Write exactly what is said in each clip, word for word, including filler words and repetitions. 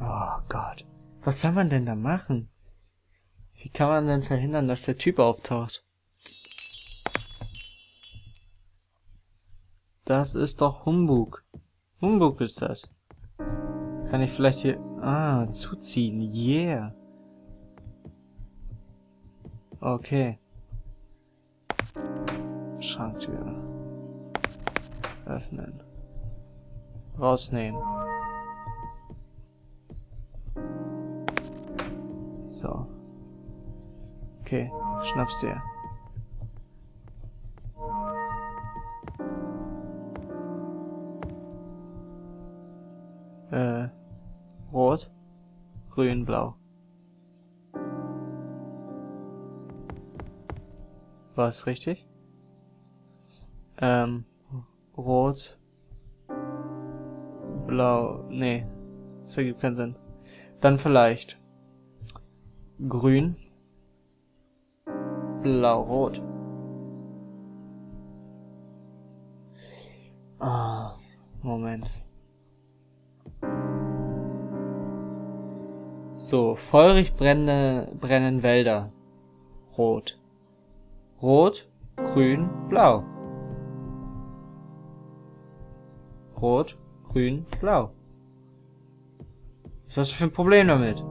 Oh Gott. Was soll man denn da machen? Wie kann man denn verhindern, dass der Typ auftaucht? Das ist doch Humbug. Humbug ist das. Kann ich vielleicht hier... Ah, zuziehen. Yeah. Okay. Schranktür. Öffnen. Rausnehmen. So. Okay, schnapp's dir. Äh, rot, grün, blau. War es richtig? Ähm, rot, blau, nee, das ergibt keinen Sinn. Dann vielleicht grün, blau, rot. Ah, Moment. So, feurig brennende, brennen Wälder. Rot. Rot, grün, blau. Rot, grün, blau. Was hast du für ein Problem damit?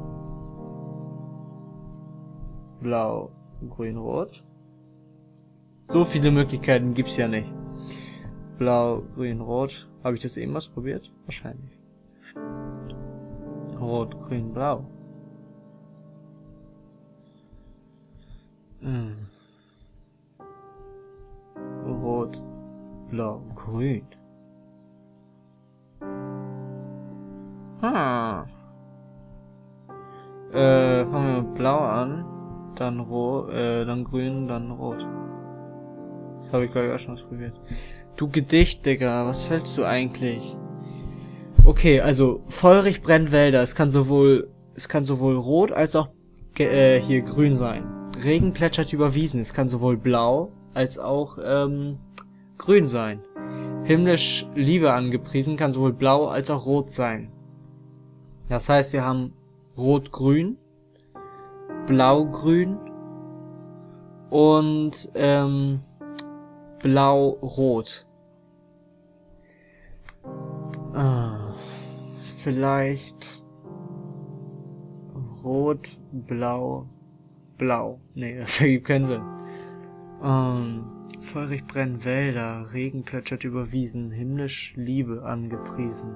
Blau, grün, rot. So viele Möglichkeiten gibt's ja nicht. Blau, grün, rot. Habe ich das eben ausprobiert? Wahrscheinlich. Rot, grün, blau. Hm. Rot, blau, grün. Ah. Äh, fangen wir mit blau an. Dann rot, äh, dann grün, dann rot. Das habe ich glaube ich auch schon ausprobiert. Du Gedicht, Digga, was willst du eigentlich? Okay, also feurig brennen Wälder. Es kann sowohl, es kann sowohl rot als auch äh, hier grün sein. Regen plätschert über Wiesen. Es kann sowohl blau als auch ähm, grün sein. Himmlisch Liebe angepriesen kann sowohl blau als auch rot sein. Das heißt, wir haben rot-grün, blau-grün und ähm, blau-rot. Ah, vielleicht rot, blau, blau. Nee, das ergibt keinen Sinn. Ähm, feurig brennen Wälder, Regen plätschert über Wiesen, himmlisch Liebe angepriesen.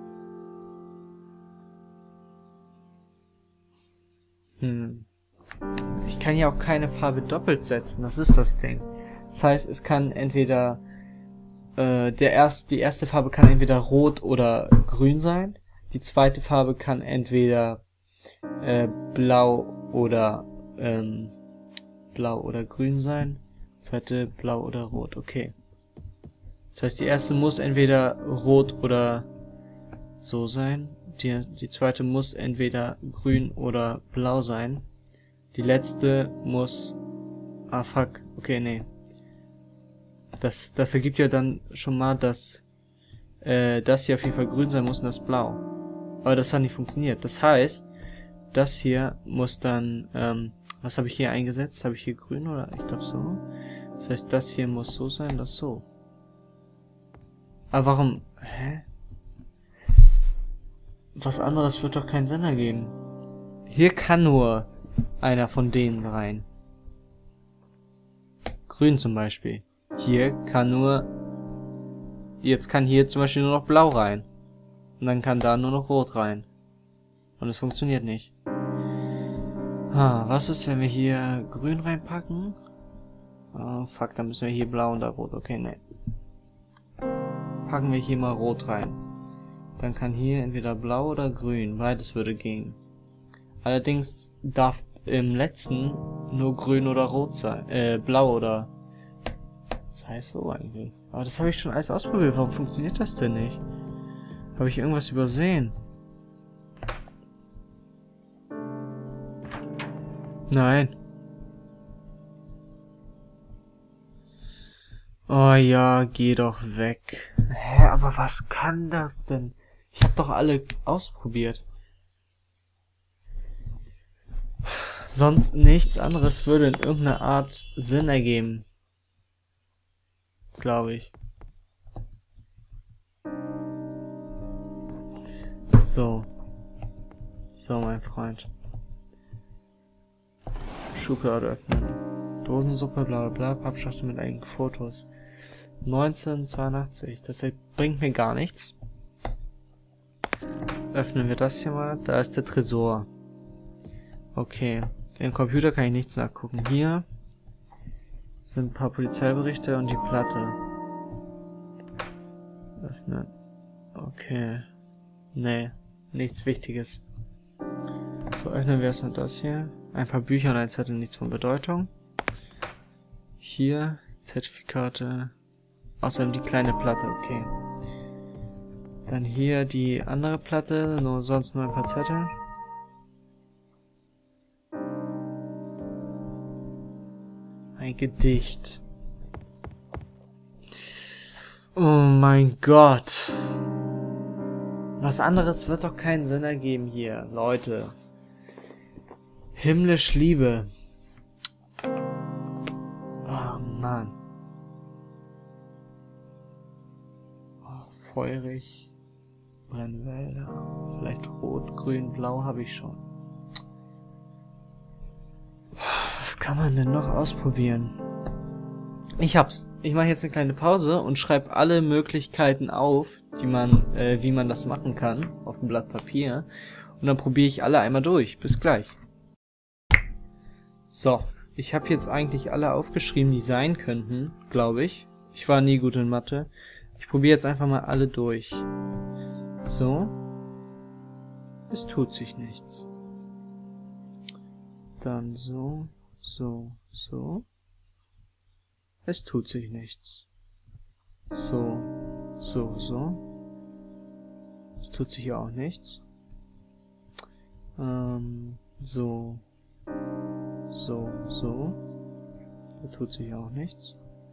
Hm. Ich kann ja auch keine Farbe doppelt setzen, das ist das Ding. Das heißt, es kann entweder äh, der erst, die erste Farbe kann entweder rot oder grün sein. Die zweite Farbe kann entweder äh, blau oder ähm, blau oder grün sein. Zweite blau oder rot, okay. Das heißt, die erste muss entweder rot oder so sein. Die, die zweite muss entweder grün oder blau sein. Die letzte muss... Ah, fuck. Okay, nee. Das, das ergibt ja dann schon mal, dass äh, das hier auf jeden Fall grün sein muss und das blau. Aber das hat nicht funktioniert. Das heißt, das hier muss dann... Ähm, was habe ich hier eingesetzt? Habe ich hier grün oder? Ich glaube so. Das heißt, das hier muss so sein, das so. Aber warum... Hä? Was anderes wird doch keinen Sinn ergeben. Hier kann nur einer von denen rein. Grün zum Beispiel. Hier kann nur... Jetzt kann hier zum Beispiel nur noch blau rein. Und dann kann da nur noch rot rein. Und es funktioniert nicht. Ah, was ist, wenn wir hier grün reinpacken? Oh, fuck, dann müssen wir hier blau und da rot. Okay, ne. Packen wir hier mal rot rein. Dann kann hier entweder blau oder grün. Beides würde gehen. Allerdings darf im letzten nur grün oder rot sein. Äh, blau oder... Das heißt so eigentlich. Aber das habe ich schon alles ausprobiert. Warum funktioniert das denn nicht? Habe ich irgendwas übersehen? Nein. Oh ja, geh doch weg. Hä, aber was kann das denn? Ich habe doch alle ausprobiert. Sonst nichts anderes würde in irgendeiner Art Sinn ergeben. Glaube ich. So. So, mein Freund. Schublade öffnen. Dosensuppe, bla bla bla, Pappschachtel mit eigenen Fotos. neunzehnhundertzweiundachtzig. Das bringt mir gar nichts. Öffnen wir das hier mal. Da ist der Tresor. Okay. Im Computer kann ich nichts nachgucken. Hier sind ein paar Polizeiberichte und die Platte. Öffnen. Okay. Nee, nichts Wichtiges. So, öffnen wir erstmal das hier. Ein paar Bücher und ein Zettel, nichts von Bedeutung. Hier Zertifikate. Außerdem die kleine Platte, okay. Dann hier die andere Platte, nur sonst nur ein paar Zettel. Ein Gedicht. Oh mein Gott. Was anderes wird doch keinen Sinn ergeben hier, Leute. Himmlisch Liebe. Oh Mann. Oh, feurig. Brennwälder. Vielleicht rot, grün, blau habe ich schon. Was kann man denn noch ausprobieren? Ich hab's. Ich mache jetzt eine kleine Pause und schreibe alle Möglichkeiten auf, die man, äh, wie man das machen kann, auf ein Blatt Papier. Und dann probiere ich alle einmal durch. Bis gleich. So, ich habe jetzt eigentlich alle aufgeschrieben, die sein könnten, glaube ich. Ich war nie gut in Mathe. Ich probiere jetzt einfach mal alle durch. So. Es tut sich nichts. Dann so, so, so. Es tut sich nichts. So, so, so. Es tut sich auch nichts. Ähm, so, so, so. Da tut sich auch nichts.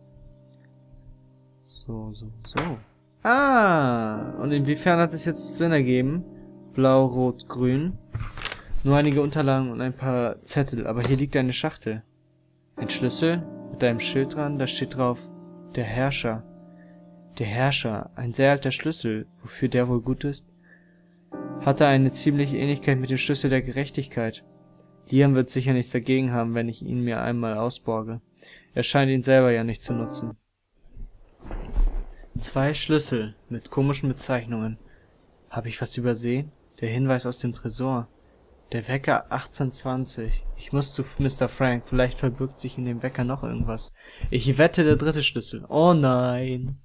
So, so, so. Ah! Und inwiefern hat es jetzt Sinn ergeben? Blau, Rot, Grün. Nur einige Unterlagen und ein paar Zettel, aber hier liegt eine Schachtel. Ein Schlüssel mit einem Schild dran, da steht drauf, der Herrscher. Der Herrscher, ein sehr alter Schlüssel, wofür der wohl gut ist, hatte eine ziemliche Ähnlichkeit mit dem Schlüssel der Gerechtigkeit. Liam wird sicher nichts dagegen haben, wenn ich ihn mir einmal ausborge. Er scheint ihn selber ja nicht zu nutzen. Zwei Schlüssel mit komischen Bezeichnungen. Habe ich was übersehen? Der Hinweis aus dem Tresor. Der Wecker achtzehn zwanzig. Ich muss zu Mister Frank. Vielleicht verbirgt sich in dem Wecker noch irgendwas. Ich wette, der dritte Schlüssel. Oh nein.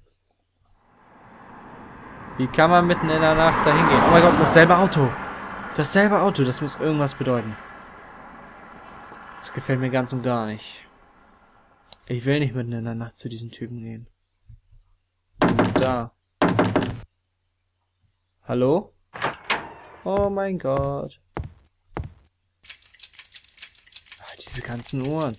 Wie kann man mitten in der Nacht dahin gehen? Oh mein Gott, dasselbe Auto. Dasselbe Auto. Das muss irgendwas bedeuten. Das gefällt mir ganz und gar nicht. Ich will nicht mitten in der Nacht zu diesen Typen gehen. Da. Hallo? Oh mein Gott. Ah, diese ganzen Uhren.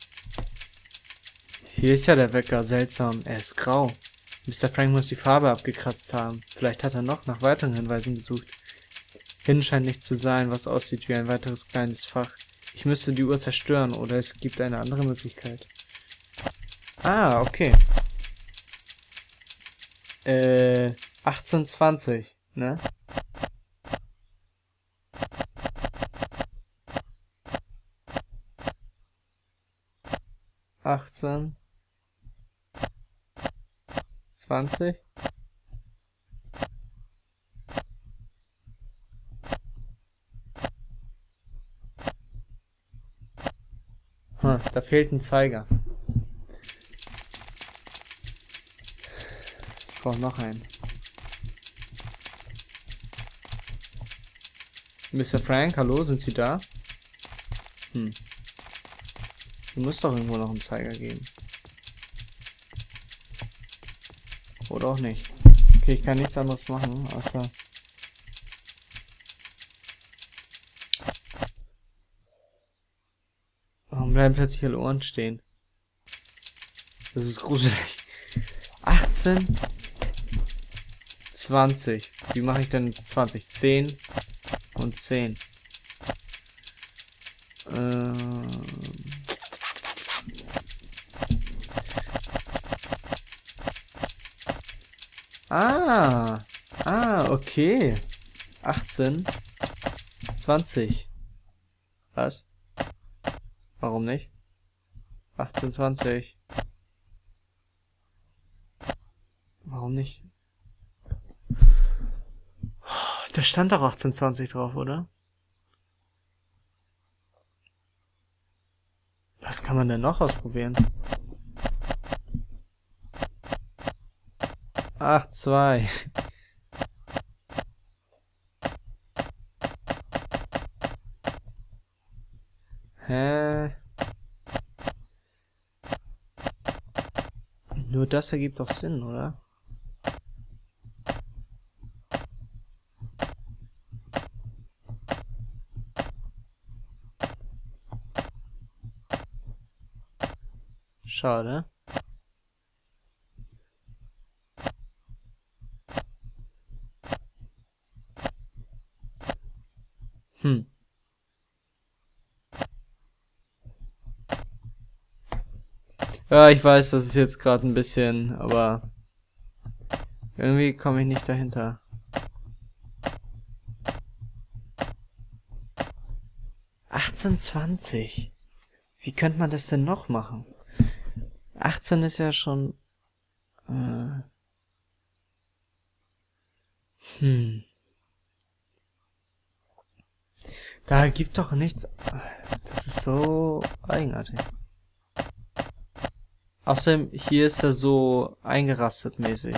Hier ist ja der Wecker. Seltsam. Er ist grau. Mister Frank muss die Farbe abgekratzt haben. Vielleicht hat er noch nach weiteren Hinweisen gesucht. Hin scheint nicht zu sein, was aussieht wie ein weiteres kleines Fach. Ich müsste die Uhr zerstören, oder es gibt eine andere Möglichkeit. Ah, okay. Äh, achtzehn zwanzig, ne? achtzehn zwanzig. Hm, da fehlt ein Zeiger. Ich brauche noch einen. Mister Frank, hallo, sind Sie da? Hm. Hier muss doch irgendwo noch einen Zeiger geben. Oder auch nicht. Okay, ich kann nichts anderes machen, außer... Warum bleiben plötzlich alle Ohren stehen? Das ist gruselig. achtzehn zwanzig. Wie mache ich denn zwanzig? zehn und zehn. Ähm. Ah. Ah, okay. achtzehn. zwanzig. Was? Warum nicht? achtzehn, zwanzig. Warum nicht? Da stand doch achtzehn, zwanzig drauf, oder? Was kann man denn noch ausprobieren? acht, zwei. Hä? Nur das ergibt doch Sinn, oder? Schade. Hm. Ja, ich weiß, das ist jetzt gerade ein bisschen, aber irgendwie komme ich nicht dahinter. achtzehn, zwanzig. Wie könnte man das denn noch machen? achtzehn ist ja schon... Äh, hm. Da gibt doch nichts... Das ist so eigenartig. Außerdem, hier ist er so eingerastet mäßig.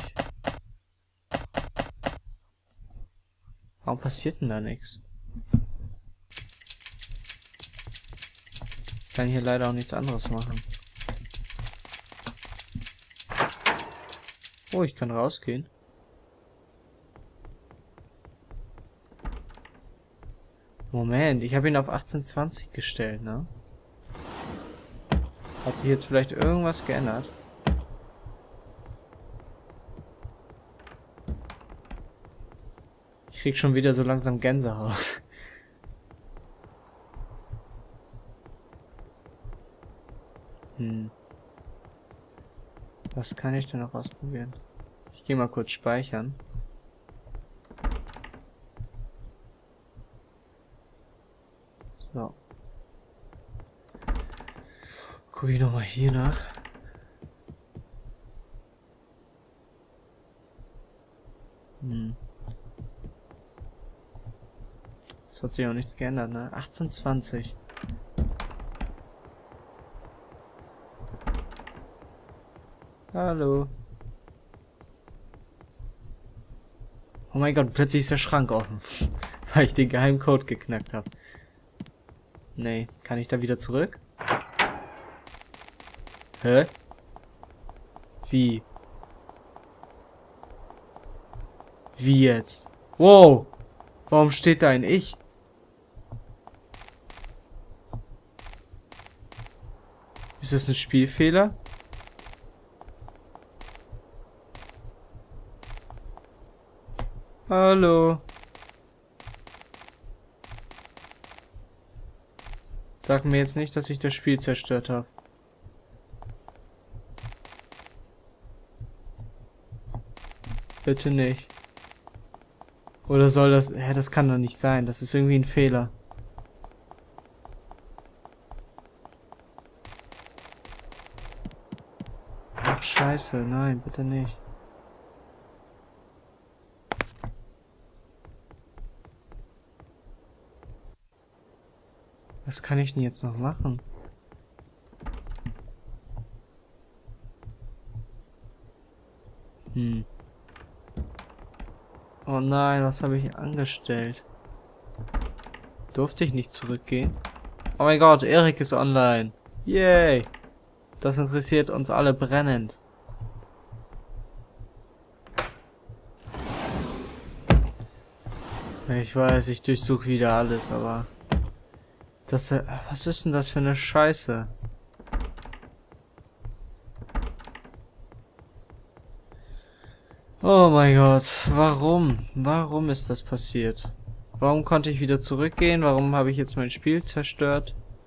Warum passiert denn da nichts? Ich kann hier leider auch nichts anderes machen. Oh, ich kann rausgehen. Moment, ich habe ihn auf achtzehn, zwanzig gestellt, ne? Hat sich jetzt vielleicht irgendwas geändert? Ich krieg schon wieder so langsam Gänsehaut. Hm. Was kann ich denn noch ausprobieren? Ich gehe mal kurz speichern. So. Guck ich nochmal hier nach. Hm. Es hat sich auch nichts geändert, ne? achtzehn, zwanzig. Hallo. Oh mein Gott, plötzlich ist der Schrank offen. Weil ich den Geheimcode geknackt habe. Nee, kann ich da wieder zurück? Hä? Wie? Wie jetzt? Wow! Warum steht da ein Ich? Ist das ein Spielfehler? Hallo? Sag mir jetzt nicht, dass ich das Spiel zerstört habe. Bitte nicht. Oder soll das... Hä, das kann doch nicht sein. Das ist irgendwie ein Fehler. Ach, scheiße. Nein, bitte nicht. Was kann ich denn jetzt noch machen? Hm. Oh nein, was habe ich angestellt? Durfte ich nicht zurückgehen? Oh mein Gott, Erik ist online. Yay. Das interessiert uns alle brennend. Ich weiß, ich durchsuche wieder alles, aber... Das, was ist denn das für eine Scheiße? Oh mein Gott, warum? Warum ist das passiert? Warum konnte ich wieder zurückgehen? Warum habe ich jetzt mein Spiel zerstört?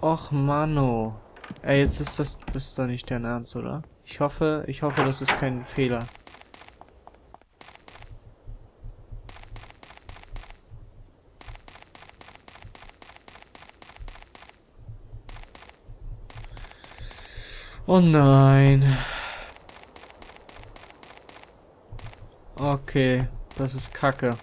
Och, Mano. Ey, jetzt ist das, das ist doch nicht dein Ernst, oder? Ich hoffe, ich hoffe, das ist kein Fehler. Oh nein. Okay, das ist Kacke.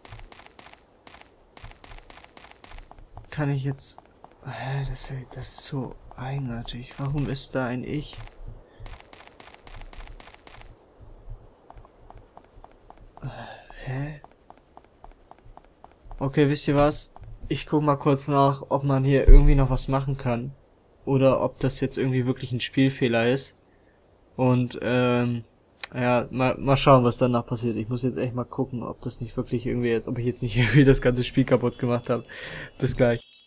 Kann ich jetzt... Hä, das, das ist so eigenartig. Warum ist da ein Ich? Hä? Okay, wisst ihr was? Ich guck mal kurz nach, ob man hier irgendwie noch was machen kann. Oder ob das jetzt irgendwie wirklich ein Spielfehler ist. Und, ähm, ja, mal, mal schauen, was danach passiert. Ich muss jetzt echt mal gucken, ob das nicht wirklich irgendwie jetzt, ob ich jetzt nicht irgendwie das ganze Spiel kaputt gemacht habe. Bis gleich.